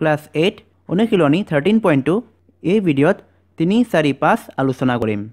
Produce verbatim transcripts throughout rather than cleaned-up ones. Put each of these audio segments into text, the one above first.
Class eight অনুশীলনী thirteen point two এই ভিডিঅ'ত তিনি চাৰি পাঁচ আলোচনা কৰিম।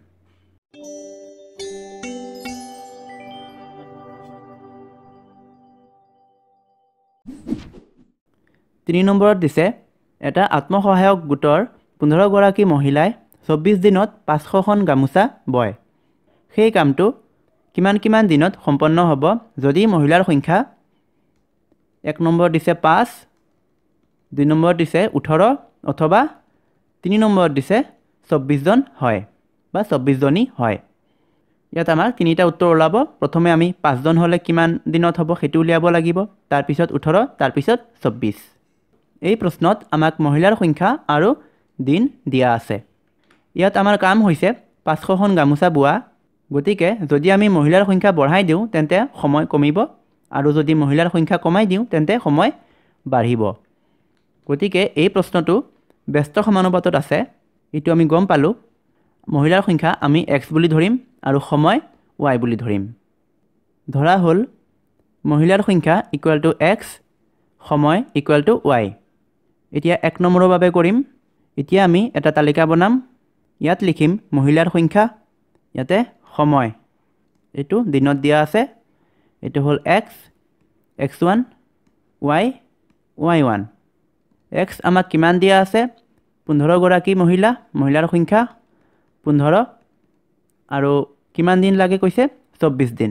তিনি নম্বৰত দিছে এটা আত্মসহায়ক গোটৰ পোন্ধৰ গৰাকী মহিলাই চৌব্বিছ দিনত পাঁচশখন গামোচা বয়। সেই কামটো কিমান কিমান দিনত সম্পন্ন হ'ব যদি মহিলাৰ সংখ্যা এক নম্বৰ দিছে পাঁচ, দুই নম্বৰ দিছে ওঠৰ অথবা তিনি নম্বৰত দিছে চৌব্বিছজন হয় বা চৌব্বিছজনী হয়। ইয়াত আমাৰ তিনিটা উত্তৰ ওলাব। প্ৰথমে আমি পাঁচজন হ'লে কিমান দিনত হ'ব সেইটো উলিয়াব লাগিব, তাৰপিছত ওঠৰ, তাৰপিছত চৌব্বিছ। এই প্ৰশ্নত আমাক মহিলাৰ সংখ্যা আৰু দিন দিয়া আছে। ইয়াত আমাৰ কাম হৈছে পাঁচশখন গামোচা বোৱা। গতিকে যদি আমি মহিলাৰ সংখ্যা বঢ়াই দিওঁ তেন্তে সময় কমিব, আৰু যদি মহিলাৰ সংখ্যা কমাই দিওঁ তেন্তে সময় বাঢ়িব। গতিকে এই প্ৰশ্নটো ব্যস্ত সমানুপাতত আছে, এইটো আমি গম পালোঁ। মহিলাৰ সংখ্যা আমি এক্স বুলি ধৰিম আৰু সময় ৱাই বুলি ধৰিম। ধৰা হ'ল মহিলাৰ সংখ্যা ইকুৱেল টু এক্স, সময় ইকুৱেল টু ৱাই। এতিয়া এক নম্বৰৰ বাবে কৰিম। এতিয়া আমি এটা তালিকা বনাম। ইয়াত লিখিম মহিলাৰ সংখ্যা, ইয়াতে সময়, এইটো দিনত দিয়া আছে, এইটো হ'ল X, X one, Y, Y one. X আমাক কিমান দিয়া আছে? পোন্ধৰ গৰাকী মহিলা, মহিলাৰ সংখ্যা পোন্ধৰ, আৰু কিমান দিন লাগে কৈছে? চৌব্বিছ দিন।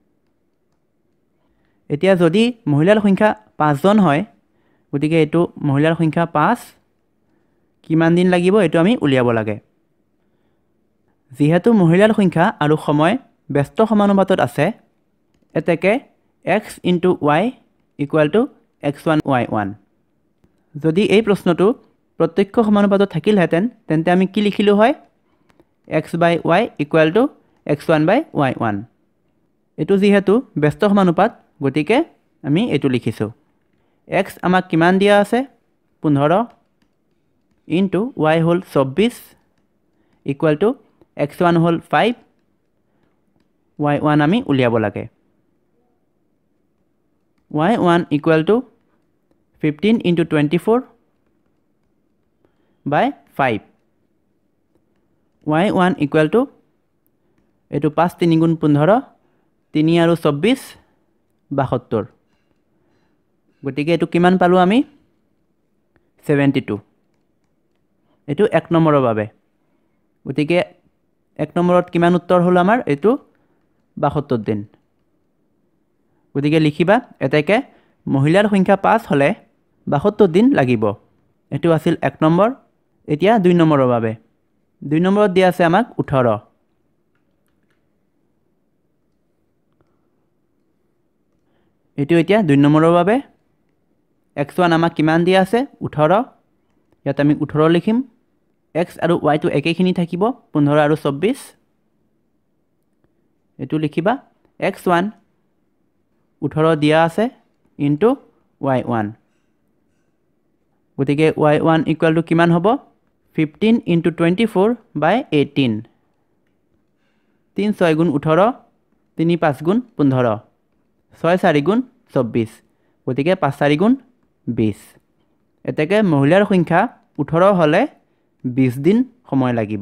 এতিয়া যদি মহিলাৰ সংখ্যা পাঁচজন হয়, গতিকে এইটো মহিলাৰ সংখ্যা পাঁচ, কিমান দিন লাগিব এইটো আমি উলিয়াব লাগে। যিহেতু মহিলাৰ সংখ্যা আৰু সময় ব্যস্ত সমানুপাতত আছে, এতেকে X into Y equal to X one Y one. যদি এই প্ৰশ্নটো প্ৰত্যক্ষ সমানুপাতত থাকিলহেঁতেন তেন্তে আমি কি লিখিলোঁ হয়? X by Y equal to X one by Y one. এইটো যিহেতু ব্যস্ত সমানুপাত, গতিকে আমি এইটো লিখিছোঁ। এক্স আমাক কিমান দিয়া আছে? পোন্ধৰ ইণ্টু ৱাই হ'ল চৌব্বিছ ইকুৱেল টু এক্স ওৱান হ'ল ফাইভ, ৱাই ওৱান আমি উলিয়াব লাগে। Y one equal to fifteen into twenty four by five. Y one equal to এইটো পাঁচ তিনি গুণ পোন্ধৰ, তিনি আৰু চৌব্বিছ বাসত্তৰ। গতিকে এইটো কিমান পালোঁ আমি? Seventy two. এইটো এক নম্বৰৰ বাবে। গতিকে এক নম্বৰত কিমান উত্তৰ হ'ল আমাৰ? এইটো বাসত্তৰ দিন। গতিকে লিখিবা এতেকে মহিলাৰ সংখ্যা পাঁচ হ'লে বাসত্তৰ দিন লাগিব। এইটো আছিল এক নম্বৰ। এতিয়া দুই নম্বৰৰ বাবে। দুই নম্বৰত দিয়া আছে আমাক ওঠৰ। এইটো এতিয়া দুই নম্বৰৰ বাবে। এক্স ওৱান আমাক কিমান দিয়া আছে? ওঠৰ। ইয়াত আমি ওঠৰ লিখিম। এক্স আৰু ৱাইটো একেখিনি থাকিব, পোন্ধৰ আৰু চৌব্বিছ। এইটো লিখিবা এক্স ওৱান ওঠৰ দিয়া আছে ইণ্টু ৱাই ওৱান। গতিকে ৱাই ওৱান ইকুৱেল টু কিমান হ'ব? Fifteen into twenty four by eighteen. তিনি ছয় গুণ ওঠৰ, তিনি পাঁচ গুণ পোন্ধৰ, ছয় চাৰি গুণ চৌব্বিছ। গতিকে পাঁচ চাৰি গুণ বিছ। এতেকে মহিলাৰ সংখ্যা ওঠৰ হ'লে বিছ দিন সময় লাগিব।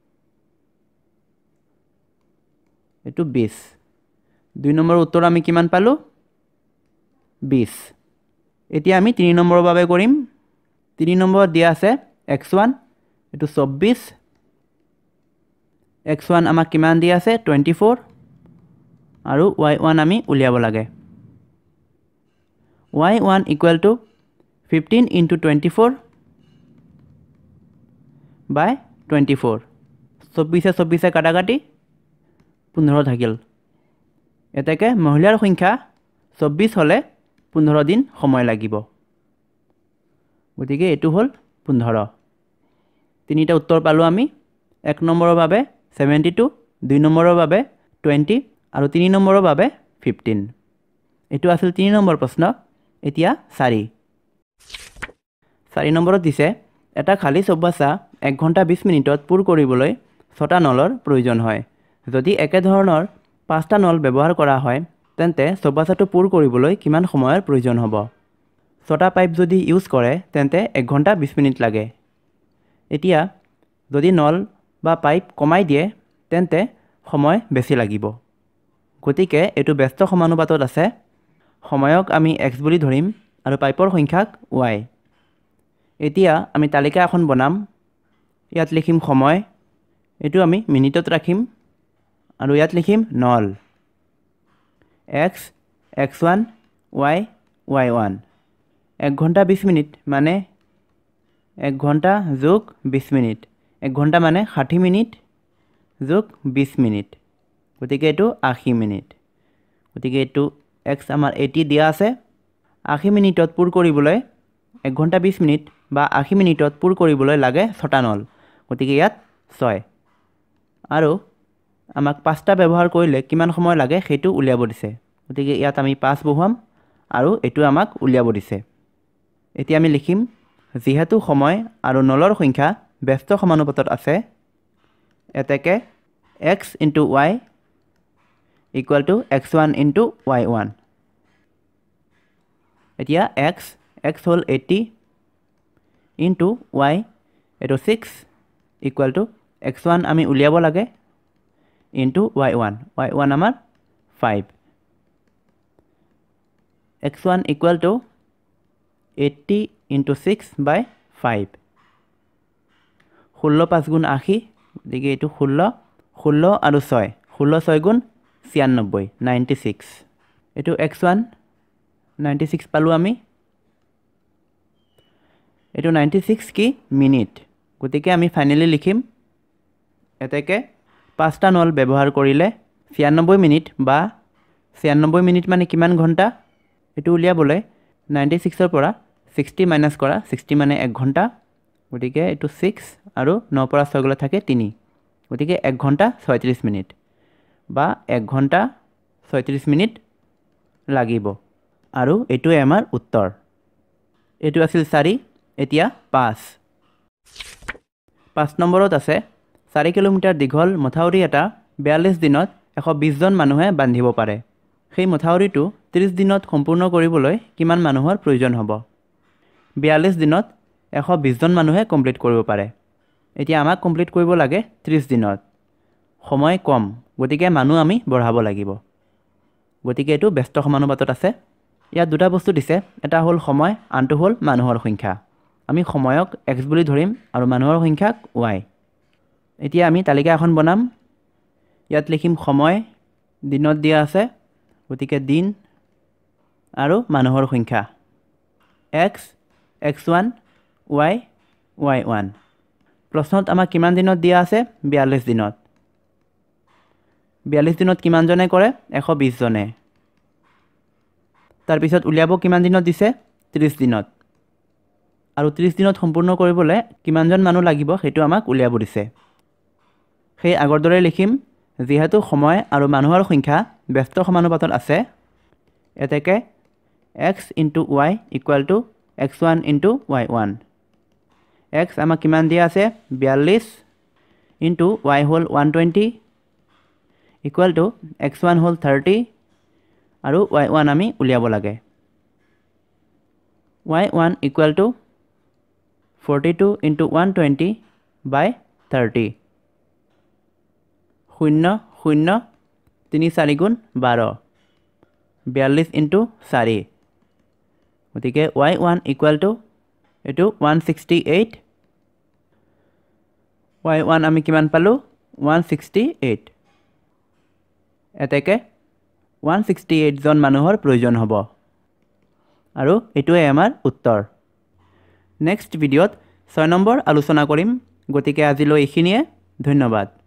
এইটো বিছ। দুই নম্বৰৰ উত্তৰ আমি কিমান পালোঁ? বিছ। এতিয়া আমি তিনি নম্বৰৰ বাবে কৰিম। তিনি নম্বৰত দিয়া আছে এক্স ওৱান, এইটো চৌব্বিছ। এক্স ওৱান আমাক কিমান দিয়া আছে? টুৱেণ্টি ফ'ৰ, আৰু ৱাই ওৱান আমি উলিয়াব লাগে। Y one equal to fifteen into twenty four by twenty four. চৌব্বিছে চৌব্বিছে কাটাকাটি পোন্ধৰ থাকিল। এতেকে মহিলাৰ সংখ্যা চৌব্বিছ হ'লে পোন্ধৰ দিন সময় লাগিব। গতিকে এইটো হ'ল পোন্ধৰ। তিনিটা উত্তৰ পালোঁ আমি। এক নম্বৰৰ বাবে ছেভেণ্টি টু, দুই নম্বৰৰ বাবে টুৱেণ্টি, আৰু তিনি নম্বৰৰ বাবে ফিফটিন। এইটো আছিল তিনি নম্বৰ প্ৰশ্ন। এতিয়া চাৰি। চাৰি নম্বৰত দিছে এটা খালী চৌবাচা এক ঘণ্টা বিছ মিনিটত পূৰ কৰিবলৈ ছটা নলৰ প্ৰয়োজন হয়। যদি একেধৰণৰ পাঁচটা নল ব্যৱহাৰ কৰা হয় তেন্তে চৌবাচাটো পূৰ কৰিবলৈ কিমান সময়ৰ প্ৰয়োজন হ'ব? ছটা পাইপ যদি ইউজ কৰে তেন্তে এক ঘণ্টা বিছ মিনিট লাগে এতিয়া যদি নল বা পাইপ কমাই দিয়ে তেন্তে সময় বেছি লাগিব গতিকে এটো ব্যস্ত সমানুপাতত আছে সময়ক আমি x বুলি ধৰিম আৰু পাইপৰ সংখ্যাক y এতিয়া আমি তালিকা এখন বনাম ইয়াত লিখিম সময় এটো আমি মিনিটত ৰাখিম আৰু ইয়াত লিখিম নল x x one y y one এক ঘণ্টা বিছ মিনিট মানে এক ঘণ্টা যোগ বিছ মিনিট এক ঘণ্টা মানে ষাঠি মিনিট যোগ বিছ মিনিট গতিকে এটো আশী মিনিট গতিকে এটো x আমাৰ eighty দিয়া আছে আশী মিনিটত পুৰ কৰিবলৈ এক ঘণ্টা বিছ মিনিট বা আশী মিনিটত পুৰ কৰিবলৈ লাগে ছটা নল গতিকে ইয়াত ছয় আৰু আমাক পাঁচটা ব্যৱহাৰ কৰিলে কিমান সময় লাগে সেইটো উলিয়াব দিছে গতিকে ইয়াত আমি পাঁচ বহুৱাম আৰু এটো আমাক উলিয়াব দিছে এতিয়া আমি লিখিম যেহেতু সময় আৰু নলৰ সংখ্যা ব্যস্ত সমানুপাতত আছে এতেকে x into y equal to x one into y one এতিয়া x x হল eighty into y এটো six equal to x one আমি উলিয়াব লাগে into y one y one আমাৰ five x one equal to eighty into six by five ষোল্ল পাঁচ গুণ আশী গতিকে এটো ষোল্ল ষোল্ল আৰু ছয় ষোল্ল ছয় গুণ ছিয়ানব্বৈ ninety-six এটো x one ninety-six পালো আমি এটো ninety-six কি মিনিট গতিকে আমি ফাইনালি লিখিম এতেকে পাঁচটা নল ব্যৱহাৰ কৰিলে ছিয়ানব্বৈ মিনিট বা ছিয়ানব্বৈ মিনিট মানে কিমান ঘণ্টা এটো উলিয়াবলৈ ninety-six ৰ পৰা sixty মাইনাস কৰা sixty মানে এক ঘণ্টা গতিকে এটো six আৰু নয় পৰা ছয় গলে থাকে তিনি গতিকে এক ঘণ্টা ছয়ত্ৰিশ মিনিট বা এক ঘণ্টা ছয়ত্ৰিশ মিনিট লাগিব আৰু এটোই আমাৰ উত্তৰ এটো আছিল চাৰি এতিয়া পাঁচ পাঁচ নম্বৰত আছে চাৰি কিলোমিটাৰ দীঘল মথাউৰি এটা বিয়াল্লিছ দিনত এশ বিশ জন মানুহে বান্ধিব পাৰে সেই মথাউৰিটো ত্ৰিশ দিনত সম্পূৰ্ণ কৰিবলৈ কিমান মানুহৰ প্ৰয়োজন হ'ব বিয়াল্লিছ দিনত এশ বিশ জন মানুহে কমপ্লিট কৰিব পাৰে এতিয়া আমাক কমপ্লিট কৰিব লাগে ত্ৰিশ দিনত সময় কম গতিকে মানুহ আমি বঢ়াব লাগিব গতিকে এটো ব্যস্ত সমানুপাতত আছে ইয়াত দুটা বস্তু দিছে এটা হ'ল সময় আনটো হ'ল মানুহৰ সংখ্যা আমি সময়ক x বুলি ধৰিম আৰু মানুহৰ সংখ্যাক y এতিয়া আমি তালিকা এখন বনাম ইয়াত লিখিম সময় দিনত দিয়া আছে গতিকে দিন আৰু মানুহৰ সংখ্যা x x one y y one প্ৰশ্নত আমাক কিমান দিনত দিয়া আছে বিয়াল্লিছ দিনত বিয়াল্লিছ দিনত কিমান জনে কৰে এশ বিশ জনে তাৰ পিছত উলিয়াব কিমান দিনত দিছে ত্ৰিশ দিনত আৰু ত্ৰিশ দিনত সম্পূৰ্ণ কৰিবলৈ কিমানজন মানুহ লাগিব সেইটো আমাক উলিয়াব দিছে সেই আগৰ দৰে লিখিম যেহেতু সময় আৰু মানুহৰ সংখ্যা ব্যস্ত সমানুপাতত আছে এতেকে x into y equal to x one into y one x আমাক কিমান দিয়া আছে বিয়াল্লিছ into y hall one twenty equal to x one hall thirty আৰু y one আমি উলিয়াব লাগে y one equal to forty-two into one twenty by thirty শূন্য শূন্য তিনি চাৰি গুণ বাৰ বিয়াল্লিছ into চাৰি গতিকে y one equal to এটো one sixty-eight y one আমি কিমান পালো one sixty-eight এতেকে one sixty-eight জন মানুহৰ প্ৰয়োজন হ'ব আৰু এটোৱে আমাৰ উত্তৰ নেক্সট ভিডিঅত ছয় নম্বৰ আলোচনা কৰিম গতিকে আজিলৈ এইখিনিয়ে ধন্যবাদ